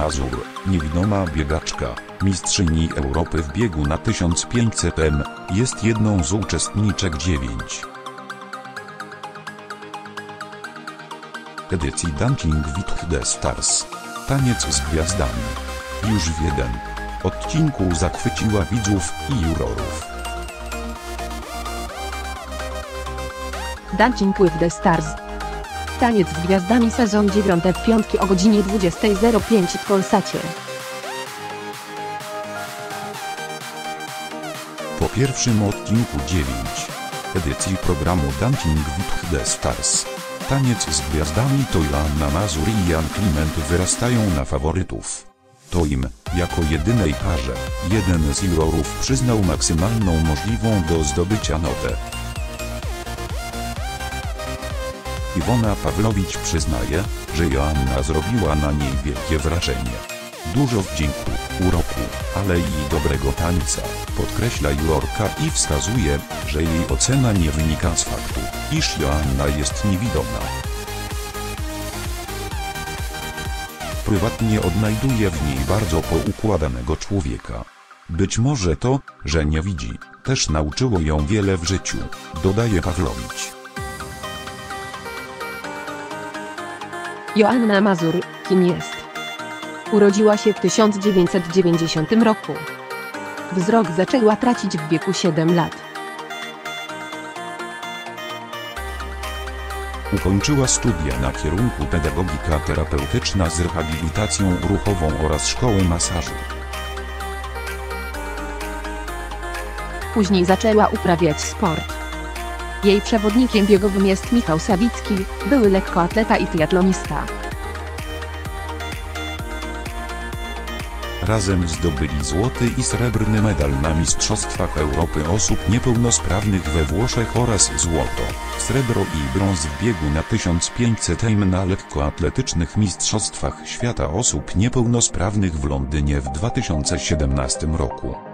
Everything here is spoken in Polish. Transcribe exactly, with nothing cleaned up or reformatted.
Mazur, niewidoma biegaczka, mistrzyni Europy w biegu na tysiąc pięćset metrów, jest jedną z uczestniczek dziewięć edycji Dancing with the Stars. Taniec z gwiazdami. Już w jeden odcinku zachwyciła widzów i jurorów. Dancing with the Stars. Taniec z gwiazdami sezon dziewiąty w piątki o godzinie dwudziestej zero pięć w Polsacie. Po pierwszym odcinku dziewięć edycji programu Dancing with the Stars, Taniec z gwiazdami to Joanna Mazur i Jan Kliment wyrastają na faworytów. To im, jako jedynej parze, jeden z jurorów przyznał maksymalną możliwą do zdobycia notę. Iwona Pawłowicz przyznaje, że Joanna zrobiła na niej wielkie wrażenie. Dużo wdzięku, uroku, ale i dobrego tańca, podkreśla jurorka i wskazuje, że jej ocena nie wynika z faktu, iż Joanna jest niewidoma. Prywatnie odnajduje w niej bardzo poukładanego człowieka. Być może to, że nie widzi, też nauczyło ją wiele w życiu, dodaje Pawłowicz. Joanna Mazur, kim jest? Urodziła się w tysiąc dziewięćset dziewięćdziesiątym roku. Wzrok zaczęła tracić w wieku siedmiu lat. Ukończyła studia na kierunku pedagogika terapeutyczna z rehabilitacją ruchową oraz szkołę masażu. Później zaczęła uprawiać sport. Jej przewodnikiem biegowym jest Michał Sawicki, były lekkoatleta i triatlonista. Razem zdobyli złoty i srebrny medal na Mistrzostwach Europy osób niepełnosprawnych we Włoszech oraz złoto, srebro i brąz w biegu na tysiąc pięćset metrów na lekkoatletycznych Mistrzostwach Świata osób niepełnosprawnych w Londynie w dwa tysiące siedemnastym roku.